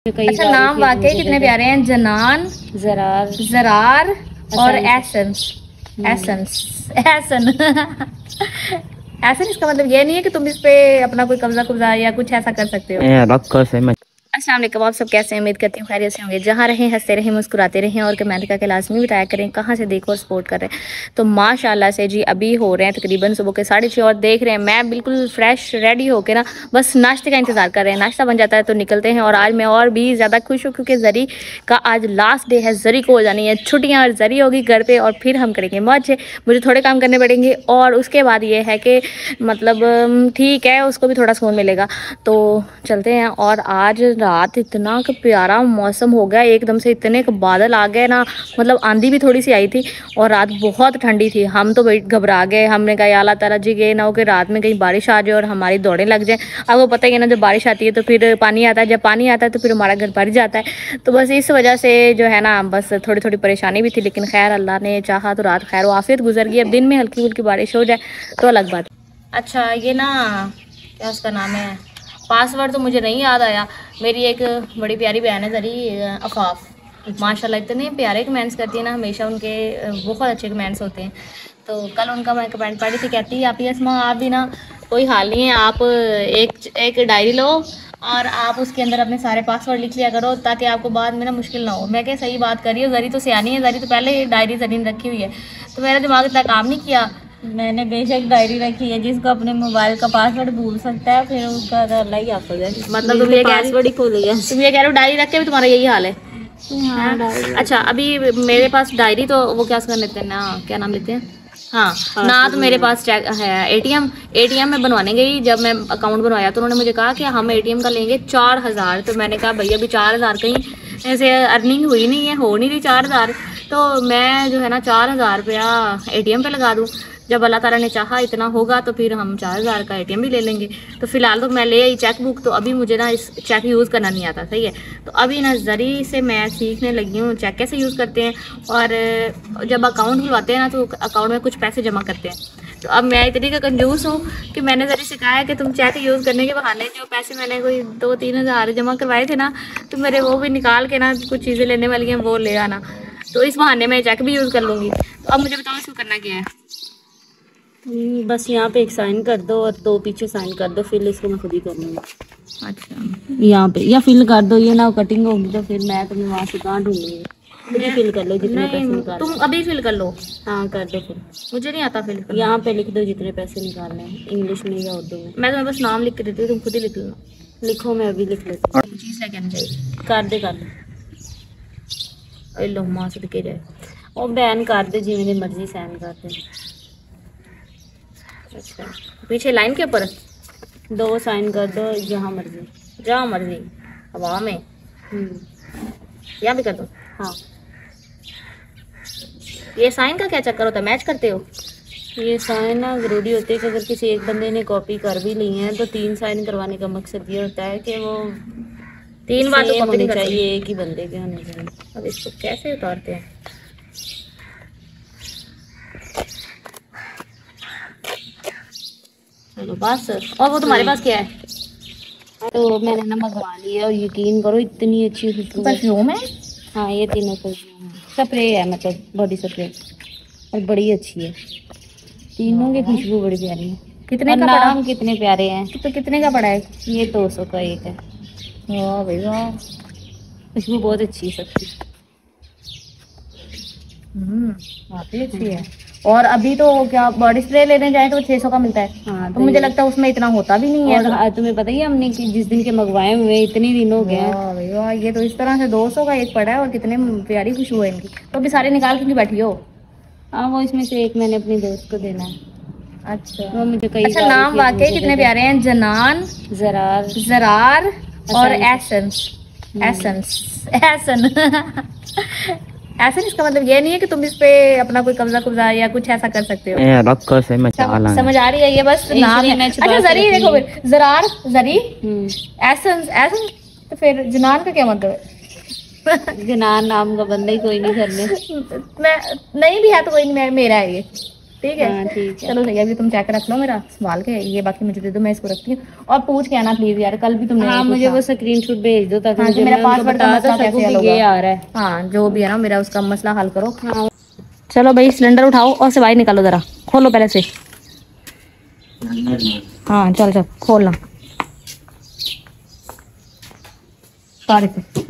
अच्छा, नाम वाकई कितने प्यारे हैं। जनान, जरार, जरार और एसेंस। एसेंस एसन एसन इसका मतलब ये नहीं है कि तुम इस पे अपना कोई कब्जा कुब्जा या कुछ ऐसा कर सकते हो। अस्सलाम वालेकुम, आप सब कैसे हैं? उम्मीद करती हूँ खैरियत से होंगे। जहाँ रहें हंसते रहें, मुस्कुराते रहें और कमेंट करके लाजमी बताया करें कहाँ से देखो और सपोर्ट कर रहे हैं। तो माशाल्लाह से जी अभी हो रहे हैं तकरीबन सुबह के 6:30 और देख रहे हैं मैं बिल्कुल फ्रेश रेडी होकर ना बस नाश्ते का इंतज़ार कर रहे हैं। नाश्ता बन जाता है तो निकलते हैं। और आज मैं और भी ज़्यादा खुश हूँ क्योंकि जरी का आज लास्ट डे है। जरी को हो जानी है छुट्टियाँ और जरी होगी घर पर और फिर हम करेंगे मौज। मुझे थोड़े काम करने पड़ेंगे और उसके बाद ये है कि मतलब ठीक है, उसको भी थोड़ा सुकून मिलेगा। तो चलते हैं। और आज रात इतना प्यारा मौसम हो गया, एकदम से इतने बादल आ गए ना, मतलब आंधी भी थोड़ी सी आई थी और रात बहुत ठंडी थी। हम तो घबरा गए। हमने कहा या अल्लाह ताला जी ये ना हो कि रात में कहीं बारिश आ जाए और हमारी दौड़ें लग जाए। अब वो पता ही है ना, जब बारिश आती है तो फिर पानी आता है, जब पानी आता है तो फिर हमारा घर भर जाता है। तो बस इस वजह से जो है ना बस थोड़ी थोड़ी परेशानी भी थी, लेकिन खैर अल्लाह ने चाहा तो रात खैर आफियत गुजर गई। अब दिन में हल्की हल्की बारिश हो जाए तो अलग बात। अच्छा, ये ना क्या उसका नाम है, पासवर्ड तो मुझे नहीं याद आया। मेरी एक बड़ी प्यारी बहन है जरी अफाफ, माशाल्लाह इतने प्यारे कमेंट्स करती है ना, हमेशा उनके बहुत अच्छे कमेंट्स होते हैं। तो कल उनका मैं कमेंट पढ़ी थी, कहती है आप यसमा आप भी ना कोई हाल नहीं है, आप एक डायरी लो और आप उसके अंदर अपने सारे पासवर्ड लिख लिया करो ताकि आपको बाद में ना मुश्किल ना हो। मैं क्या सही बात कर रही हूँ, जरी तो सियानी है, जरी तो पहले डायरी जरी ने रखी हुई है। तो मेरा दिमाग इतना काम नहीं किया। मैंने बेशक डायरी रखी है, जिसको अपने मोबाइल का पासवर्ड भूल सकता है फिर उसका अल्लाह ही हाफिज़ है। मतलब तुम ये पासवर्ड ही भूल गया, तुम ये कह रहे हो डायरी रख के भी तुम्हारा यही हाल है। हाँ। अच्छा, अभी मेरे पास डायरी तो वो क्या लेते हैं ना, क्या नाम लेते हैं, हाँ ना, तो मेरे पास चेक है एटीएम में बनवाने गई। जब मैं अकाउंट बनवाया तो उन्होंने मुझे कहा कि हम एटीएम का लेंगे 4000। तो मैंने कहा भैया अभी 4000 कहीं ऐसे अर्निंग हुई नहीं है, हो नहीं रही 4000, तो मैं जो है ना 4000 रुपया एटीएम पे लगा दूँ। जब अल्लाह ताला ने चाहा इतना होगा तो फिर हम 4000 का एटीएम भी ले लेंगे। तो फिलहाल तो मैं ले आई चेक बुक, तो अभी मुझे ना इस चेक यूज़ करना नहीं आता, सही है। तो अभी ना जरी से मैं सीखने लगी हूँ चेक कैसे यूज़ करते हैं। और जब अकाउंट खुलवाते हैं ना तो अकाउंट में कुछ पैसे जमा करते हैं। तो अब मैं इतनी का कंजूस हूँ कि मैंने जरी से कहा है कि तुम चेक यूज़ करने के बहाने जो पैसे मैंने कोई 2-3 हज़ार जमा करवाए थे ना, तो मेरे वो भी निकाल के ना कुछ चीज़ें लेने वाली हैं वो ले आना। तो इस बहाने मैं चेक भी यूज़ कर लूँगी। तो अब मुझे बताओ इसको करना क्या है। बस यहाँ पे एक साइन कर दो और 2 पीछे साइन कर दो, फिर इसको मैं खुद ही कर लूँगी। अच्छा, यहाँ पे या फिल कर दो, ये ना कटिंग होगी तो फिर मैं तुम्हें वहाँ से कहाँ ढूंढूंगी। मुझे फिल कर लो जितने पैसे निकाल। तुम अभी फिल कर लो। हाँ कर दो फिर। मुझे नहीं आता फिल करना। यहाँ पे लिख दो जितने पैसे निकालने हैं, इंग्लिश में या उर्दू में। मैं तुम्हें बस नाम लिख के देती हूँ, तुम खुद ही लिख लो। लिखो, मैं अभी लिख लेती हूँ। चीज़ लेके आनी चाहिए। कर दे लो माँ से दिखे जाए और बैन कर दे, जी मेरी मर्जी साइन कर दे। अच्छा, पीछे लाइन के ऊपर 2 साइन कर दो, जहाँ मर्जी हवा में। यहाँ भी कर दो। हाँ। ये साइन का क्या चक्कर होता है, मैच करते हो? ये साइन ना ज़रूरी होते हैं कि अगर किसी एक बंदे ने कॉपी कर भी ली है तो 3 साइन करवाने का मकसद ये होता है कि वो 3 बार तो कॉपी नहीं चाहिए, एक ही बंदे के होने चाहिए। अब इसको कैसे उतारते हैं? चलो बस। और वो तुम्हारे पास क्या है? तो मैंने ना मंगवा लिया और यकीन करो इतनी अच्छी खुशबू परफ्यूम है। हाँ ये तीनों परफ्यूम है, स्प्रे है, मतलब बॉडी स्प्रे, और बड़ी अच्छी है। तीनों की खुशबू बड़ी प्यारी है। कितने का नाम पड़ा? कितने प्यारे हैं। तो कितने का पड़ा है? ये 200 का एक है। वाह भाई वाह, खुशबू बहुत अच्छी है सबकी। काफी अच्छी है। और अभी तो क्या बॉडी स्प्रे लेने जाए तो 600 का मिलता है। हाँ, तो मुझे लगता है उसमें इतना होता भी नहीं है। और तुम्हें पता ही है हमने कि जिस दिन के मंगवाए हुए इतने दिन हो गए। वाह, ये तो इस तरह से 200 का एक पड़ा है और कितने प्यारी खुशबू है इनकी। तो अभी सारे निकाल के बैठी हो? हाँ, वो इसमें से एक मैंने अपनी दोस्त को देना है। अच्छा, वो मुझे कई अच्छा, नाम वाकई कितने प्यारे हैं। जनान, जरार, जरार और एसेंस। ऐसा इसका मतलब ये नहीं है कि तुम इस पे अपना कोई कब्जा कुब्जा या कुछ ऐसा कर सकते हो। समझ आ रही है, ये बस नाम है। अच्छा जरी देखो, जरार जरी एसेंस एसेंस, तो फिर जनान का क्या मतलब है? जनान नाम का बंदा ही कोई नहीं घर में। मैं नहीं भी है तो कोई नहीं, मेरा है ये। ठीक है? हाँ, ठीक है। चलो सही है, अभी तुम चेक रख लो मेरा संभाल के, ये बाकी मुझे दे दो, मैं इसको रखती हूँ। और पूछ के आना प्लीज यार, कल भी तुमने हाँ, मुझे वो स्क्रीनशॉट भेज दो ताकि हाँ, मुझे मेरा मैं उनको पासवर्ड का बता मसला कैसे हल सकूं कि ये होगा। आ रहा है। हाँ, जो भी है ना मेरा उसका मसला हल करो। हाँ। चलो भाई सिलेंडर उठाओ और से बाहर निकालो, जरा खोलो पहले से। हाँ चल चल खोलना सारे से।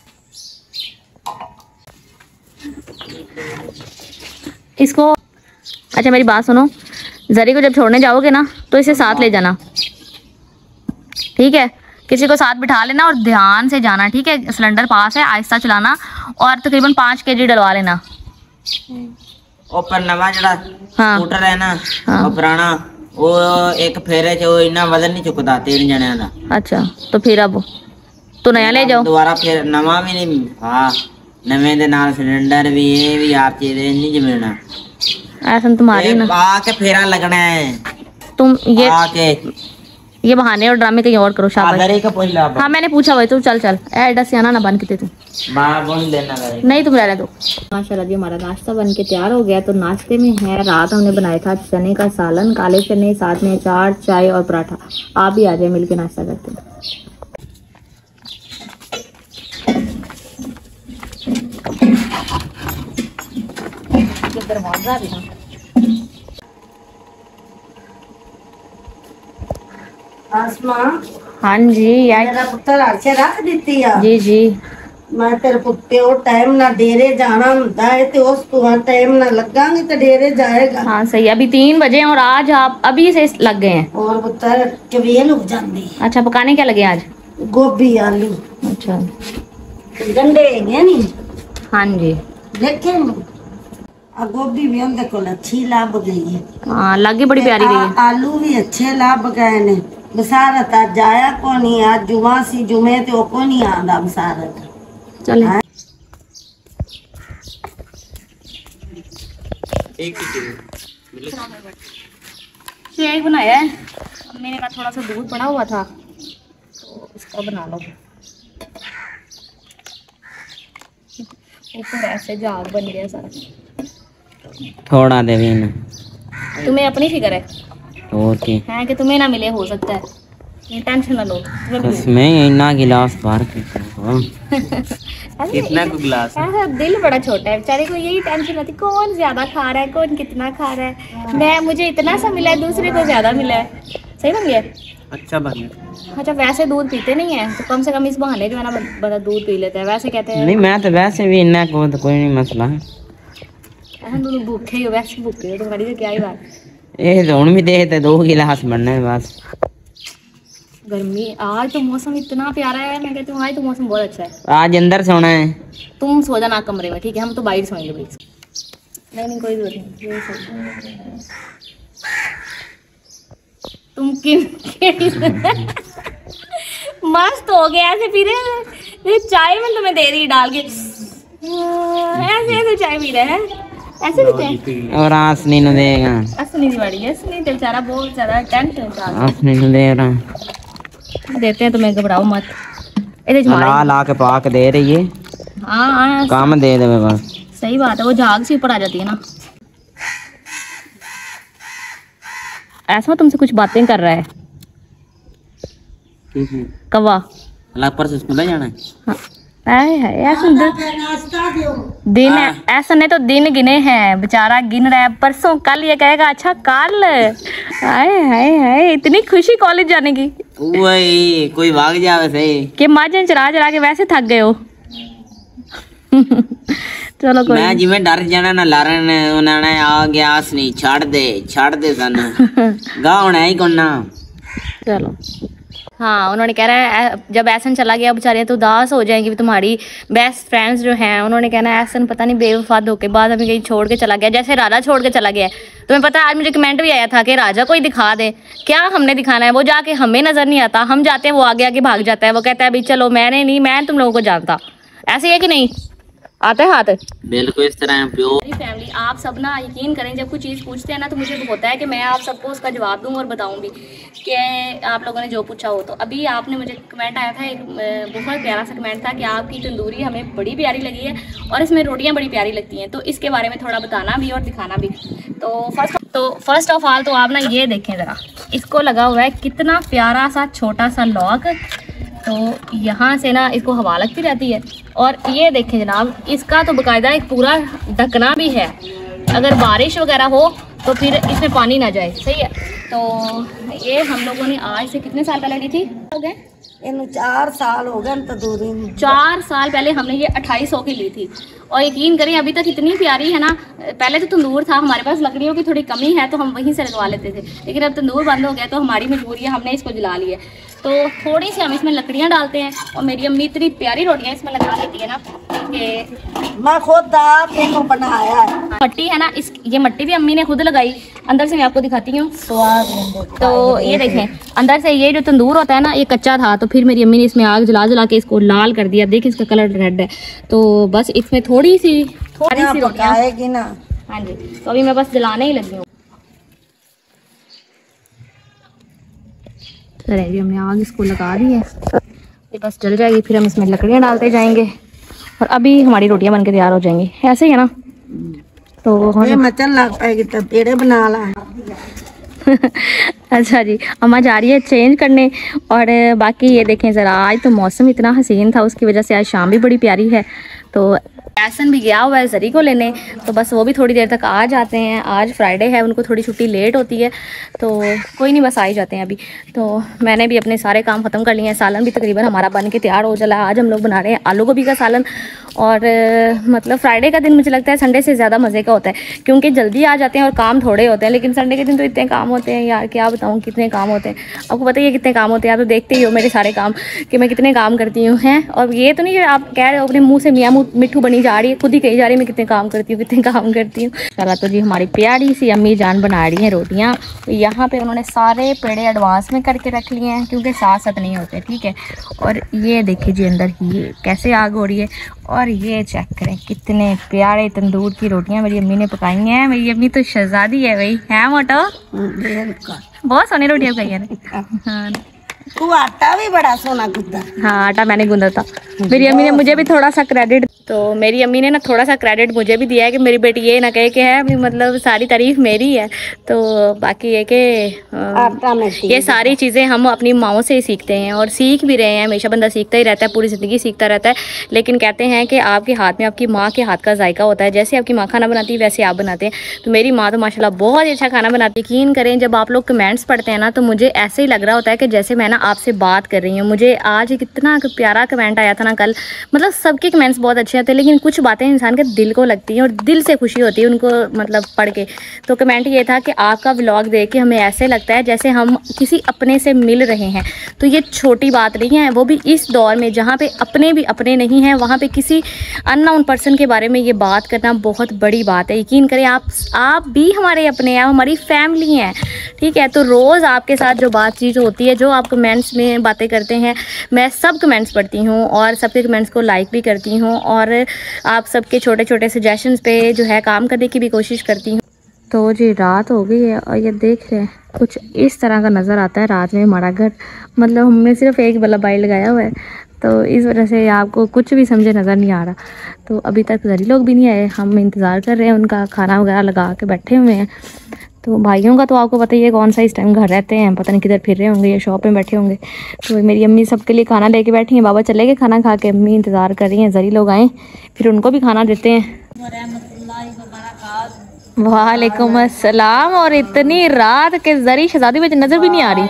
इसको अच्छा मेरी बात सुनो, जरी को जब छोड़ने जाओगे ना तो इसे साथ ले जाना, ठीक है? किसी को साथ बिठा लेना और ध्यान से जाना, ठीक है? सिलेंडर पास है, आहिस्ता चलाना और तकरीबन 5 kg डलवा लेना। ऊपर नवा जड़ा हाँ स्कूटर है ना, हाँ। वो पुराना, वो एक फेरे च वो इतना वजन नहीं चुकता 3 जणियां दा। अच्छा तो फिर अब तो नया ले जाओ। दोबारा फिर नवा भी नहीं। हाँ, नवे दे नाल सिलेंडर भी, ये भी आप चीज नहीं जमेना। ऐसा तुम्हारी ना, आके फेरा लगना है तुम आके ये बहाने और ड्रामे कहीं और करो। शाबाश। आदरे का पहिला हाँ मैंने पूछा भाई, तू चल चल एडा सियाना ना बन के तू बाहर बोल देना करे। नहीं, तुम रहने दो। माशाल्लाह जी हमारा नाश्ता बन के तैयार हो गया। तो नाश्ते में है, रात हमने बनाया था चने का सालन, काले चने, साथ में अचार, चाय और पराठा। आप भी आ जाए, मिलके नाश्ता करते हैं। दरवाजा भी ना आसमा हाँ जी यार, मेरा पुत्र अच्छे रख ਦਿੱਤੀ ਆ। जी जी ਮੈਂ ਤੇਰੇ ਪੁੱਤੇ ਉਹ ਟਾਈਮ ਨਾਲ ਡੇਰੇ ਜਾਣਾ ਹੁੰਦਾ ਹੈ ਤੇ ਉਸ ਤੋਂ ਟਾਈਮ ਨਾਲ ਲੱਗਾਂਗੇ ਤੇ ਡੇਰੇ ਜਾਏਗਾ। हाँ सही है। अभी 3 बजे हैं और आज आप अभी से लग गए हैं। और पुੱਤਰ ਕਵੇਲ ਹੋ ਜਾਂਦੀ अच्छा पकाने क्या लगे आज? ਗੋਭੀ ਆਲੂ अच्छा ਗੰਡੇ ਹੈਗੇ ਨੀ हाँ जी ਦੇਖੇ ਆ ਗੋਭੀ ਵੀ ਉਹਦੇ ਕੋਲ ਅੱਛੀ ਲੱਭ ਗਈ ਹੈ। हाँ लागे बड़ी प्यारी गई है। ਆਲੂ ਵੀ ਅੱਛੇ ਲੱਭ ਗਏ ਨੇ। ਬਸਾਰਤ ਆ ਜਾਇਆ ਕੋ ਨਹੀਂ, ਅੱਜ ਜੁਮਾ ਸੀ, ਜੁਮੇ ਤੇ ਉਹ ਕੋ ਨਹੀਂ ਆਂਦਾ ਬਸਾਰਤ। चले शेक बनाया है मैंने कहा, थोड़ा सा दूध पड़ा हुआ था तो इसका बना लो। ऊपर ऐसे जाग बन गया सारा। थोड़ा दे भी ना, तुम्हें अपनी फिक्र है और की हैं कि तुम्हें ना मिले, हो सकता है, ये टेंशन ना लो। तुम्हें भी इसमें इतना गिलास बाहर अरे कितना को गिलास है? ऐसा दिल बड़ा छोटा है बेचारे को, यही टेंशन होती कौन ज्यादा खा रहा है, कौन कितना खा रहा है। मैं मुझे इतना सा मिला है, दूसरे को ज्यादा मिला है। सही बन गया। अच्छा बन गया। अच्छा वैसे दूध पीते नहीं है तो कम से कम इस बहाने जो है ना बड़ा दूध पी लेता है। वैसे कहते हैं नहीं, मैं तो वैसे भी इतना को तो कोई नहीं मसला है। ऐसा तुम भूखे ही हो, वैसे भूखे हो तुम्हारी तो क्या ही बात। ये तो भी दे तो 2 गिलास बनने हैं बस। गर्मी आज तो मौसम इतना प्यारा है, मैं कहती हूँ आज तो मौसम बहुत अच्छा है। आज अंदर सोना है। तुम सो जाना कमरे में, ठीक है? हम तो बाहर सोएंगे भाई। नहीं कोई जरूरत नहीं, ये सो। तुम मस्त हो गया ऐसे पी रहे, चाय में तुम्हें दे रही डाल के, ऐसे ऐसे चाय पी रहे हैं, ऐसे पीते हैं। और आसनी न देगा, असनी दिवाली है, असनी तो बेचारा बहुत ज्यादा टेंशन चल रहा आसनी न दे रहा। है। देते हैं, तुम्हें घबराओ मत। इधर ला ला के पाक दे रही है। हाँ काम दे दे बस। सही बात है, वो झाग से ऊपर आ जाती है ना। ऐसा तुमसे कुछ बातें कर रहा है कौवा। पर से स्कूल जाना है। हाँ। ऐसा नाश्ता दो दिन ऐसा नहीं तो दिन गिने हैं, बेचारा गिन रहा है। परसों कल ये कहेगा अच्छा कल। हाय हाय हाय, इतनी खुशी कॉलेज जाने की। वही कोई भाग जावे सही कि माजन चला चला के वैसे थक गए हो। चलो कोई मैं जिवें डर जाना ना लारन उन्होंने आ गया नहीं छाड़ दे सन गा होना ही कोना। चलो हाँ, उन्होंने कह रहा है जब ऐसन चला गया बेचारे तो उदास हो जाएंगी। तुम्हारी बेस्ट फ्रेंड्स जो हैं उन्होंने कहना है ऐसन पता नहीं बेवफा धोखेबाज हमें कहीं छोड़ के चला गया, जैसे राजा छोड़ के चला गया है। तुम्हें पता है आज मुझे कमेंट भी आया था कि राजा कोई दिखा दे। क्या हमने दिखाना है, वो जाके हमें नजर नहीं आता, हम जाते हैं वो आगे आगे भाग जाता है। वो कहता है भाई चलो मैंने नहीं, मैं तुम लोगों को जानता। ऐसे है कि नहीं, आते हैं हाथ बिल्कुल इस तरह प्योर। मेरी फैमिली आप सब ना यकीन करें, जब कोई चीज़ पूछते हैं ना तो मुझे होता है कि मैं आप सबको उसका जवाब दूं और बताऊं भी कि आप लोगों ने जो पूछा हो। तो अभी आपने मुझे कमेंट आया था, एक बहुत प्यारा सा कमेंट था कि आपकी तंदूरी हमें बड़ी प्यारी लगी है और इसमें रोटियां बड़ी प्यारी लगती हैं। तो इसके बारे में थोड़ा बताना भी और दिखाना भी। तो फर्स्ट तो फर्स्ट ऑफ ऑल तो आप ना ये देखें ज़रा, इसको लगा हुआ है कितना प्यारा सा छोटा सा लॉक। तो यहाँ से ना इसको हवा लगती रहती है। और ये देखें जनाब, इसका तो बाकायदा एक पूरा ढकना भी है, अगर बारिश वगैरह हो तो फिर इसमें पानी ना जाए। सही है। तो ये हम लोगों ने आज से कितने साल पहले ली थी? हो गए इन 4 साल हो गए तंदूरी में। 4 साल पहले हमने ये 2800 की ली थी। और यकीन करें अभी तक इतनी प्यारी है ना। पहले तो तंदूर था, हमारे पास लकड़ियों की थोड़ी कमी है तो हम वहीं से लगवा लेते थे, लेकिन अब तंदूर बंद हो गया तो हमारी मजबूरी है, हमने इसको जला लिया। तो थोड़ी सी हम इसमें लकड़ियाँ डालते हैं और मेरी अम्मी इतनी प्यारी रोटियाँ इसमें लगा देती है ना कि मैं खुद आप इनको बनाया है। मट्टी है ना, इस ये मट्टी भी अम्मी ने खुद लगाई। अंदर से मैं आपको दिखाती हूँ। तो ये देखें, अंदर से ये जो तंदूर होता है ना, ये कच्चा था, तो फिर मेरी अम्मी ने इसमें आग जला जला के इसको लाल कर दिया। देखिए इसका कलर रेड है। तो बस इसमें थोड़ी सी रोटियाँ आएगी ना। हाँ जी, तो अभी मैं बस जलाने ही लगी हूँ। जी हमने आग इसको लगा दी है, ये बस जल जाएगी, फिर हम इसमें लकड़ियाँ डालते जाएंगे और अभी हमारी रोटियां बनके तैयार हो जाएंगी। ऐसे ही है ना। तो ये मचन लग पाएगी तब पेड़े बना ला। अच्छा जी, अम्मा जा रही है चेंज करने। और बाकी ये देखें ज़रा, आज तो मौसम इतना हसीन था, उसकी वजह से आज शाम भी बड़ी प्यारी है। तो एहसन भी गया हुआ है जरी को लेने, तो बस वो भी थोड़ी देर तक आ जाते हैं। आज फ्राइडे है, उनको थोड़ी छुट्टी लेट होती है, तो कोई नहीं, बस आ ही जाते हैं अभी। तो मैंने भी अपने सारे काम ख़त्म कर लिए हैं। सालन भी तकरीबन हमारा बन के तैयार हो चला। आज हम लोग बना रहे हैं आलू गोभी का सालन। और मतलब फ्राइडे का दिन मुझे लगता है संडे से ज़्यादा मज़े का होता है, क्योंकि जल्दी आ जाते हैं और काम थोड़े होते हैं। लेकिन संडे के दिन तो इतने काम होते हैं यार, क्या बताऊँ कितने काम होते हैं। आपको पता ही है कितने काम होते हैं, आप तो देखते ही हो मेरे सारे काम कि मैं कितने काम करती हूँ हैं। और ये तो नहीं कि आप कह रहे हो अपने मुँह से मियाँ मिट्ठू बनी जा रही है, खुद ही कही जा रही है मैं कितने काम करती हूँ, कितने काम करती हूँ। चला तो जी हमारी प्यारी सी अम्मी जान बना रही हैं रोटियाँ। तो यहाँ पे उन्होंने सारे पेड़े एडवांस में करके रख लिए हैं, क्योंकि साथ साथ नहीं होते। ठीक है। और ये देखिए जी अंदर ये कैसे आग हो रही है। और ये चेक करें कितने प्यारे तंदूर की रोटियाँ मेरी अम्मी ने पकाई हैं। मेरी अम्मी तो शहजादी है भाई, है मोटो। बहुत सोनी रोटियाँ पकाई हैं। हाँ, तू आटा भी बड़ा सोना गूंदा। हाँ, आटा मैंने गूंदा था। मेरी अम्मी ने मुझे भी थोड़ा सा क्रेडिट, तो मेरी अम्मी ने ना थोड़ा सा क्रेडिट मुझे भी दिया है कि मेरी बेटी ये ना कहे कि है अभी मतलब सारी तारीफ मेरी है। तो बाकी ये कि ये सारी चीज़ें हम अपनी माँओं से ही सीखते हैं और सीख भी रहे हैं। हमेशा बंदा सीखता ही रहता है, पूरी ज़िंदगी सीखता रहता है। लेकिन कहते हैं कि आपके हाथ में आपकी माँ के हाथ का जायका होता है। जैसे आपकी माँ खाना बनाती है वैसे आप बनाते हैं। तो मेरी माँ तो माशाल्लाह बहुत ही अच्छा खाना बनाती है। यकीन करें जब आप लोग कमेंट्स पढ़ते हैं ना, तो मुझे ऐसे ही लग रहा होता है कि जैसे मैं ना आपसे बात कर रही हूँ। मुझे आज कितना प्यारा कमेंट आया था ना कल, मतलब सबके कमेंट्स बहुत अच्छे आते हैं, लेकिन कुछ बातें इंसान के दिल को लगती हैं और दिल से खुशी होती है उनको मतलब पढ़ के। तो कमेंट ये था कि आपका व्लॉग देख के हमें ऐसे लगता है जैसे हम किसी अपने से मिल रहे हैं। तो ये छोटी बात नहीं है, वो भी इस दौर में जहाँ पे अपने भी अपने नहीं हैं, वहाँ पे किसी अननोन पर्सन के बारे में ये बात करना बहुत बड़ी बात है। यकीन करें आप भी हमारे अपने हैं, हमारी फैमिली हैं। ठीक है। तो रोज़ आपके साथ जो बातचीत होती है, जो आप कमेंट्स में बातें करते हैं, मैं सब कमेंट्स पढ़ती हूँ और सबके कमेंट्स को लाइक भी करती हूँ और आप सबके छोटे छोटे सजेशंस पे जो है काम करने की भी कोशिश करती हूँ। तो जी रात हो गई है और ये देख रहे हैं कुछ इस तरह का नज़र आता है रात में हमारा घर। मतलब हमने सिर्फ एक बल्ब बाइल लगाया हुआ है, तो इस वजह से आपको कुछ भी समझे नज़र नहीं आ रहा। तो अभी तक जरी लोग भी नहीं आए, हम इंतज़ार कर रहे हैं उनका, खाना वगैरह लगा के बैठे हुए हैं। तो भाइयों का तो आपको पता ही है कौन सा इस टाइम घर रहते हैं, पता नहीं किधर फिर रहे होंगे या शॉप में बैठे होंगे। तो मेरी अम्मी सबके लिए खाना लेके बैठी हैं, बाबा चले गए खाना खा के, अम्मी इंतज़ार कर रही हैं जरी लोग आएँ फिर उनको भी खाना देते हैं। वालेकुम अस्सलाम। और इतनी रात के जरी शहजादी में नजर भी नहीं आ रही।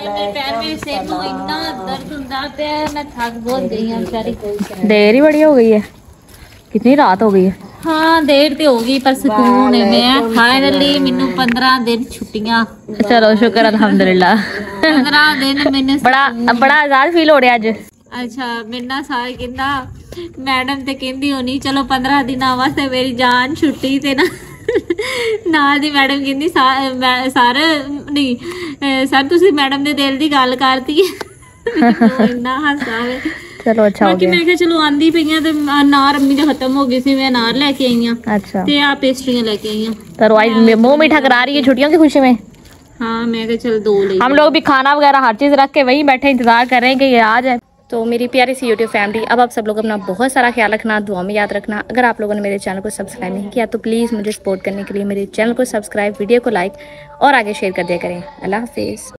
देर ही बड़ी हो गई है, कितनी रात हो गई है। हाँ देर तो होगी पर सुकून है। मैं फाइनली मैनू 15 दिन छुट्टियां। चलो शुक्र अल्हम्दुलिल्लाह। 15 दिन मैंने बड़ा आजाद फील हो रहा है अज। अच्छा मेरे ना सारे कहंदा मैडम ते कहंदी होनी चलो 15 दिनों वास्ते मेरी जान छुट्टी ते ना नाल दी मैडम कहंदी सर नहीं सर तुसी मैडम दे दिल दी गल करती है। इन्ना हासा आवे। चलो अच्छा हो गया। मैं कहा चलो आंदी पईयां ते अनार अम्मी दे खत्म हो गए सी, मैं अनार लेके आई हां। अच्छा ते आ पेस्ट्रियां लेके आई हां। तो आज मुंह मीठा करा रही है छुट्टियों की खुशी में। हाँ मैं कहा चल 2 ले। हम लोग भी खाना वगैरह हर चीज रख के वहीं बैठे इंतजार कर रहे हैं कि ये आ जाए। तो मेरी प्यारी सी यूट्यूब फैमिली, अब आप सब लोग अपना बहुत सारा ख्याल रखना, दुआ में याद रखना। अगर आप लोगों ने मेरे चैनल को सब्सक्राइब नहीं किया तो प्लीज़ मुझे सपोर्ट करने के लिए मेरे चैनल को सब्सक्राइब, वीडियो को लाइक और आगे शेयर कर दिया करें। अल्लाह हाफिज़।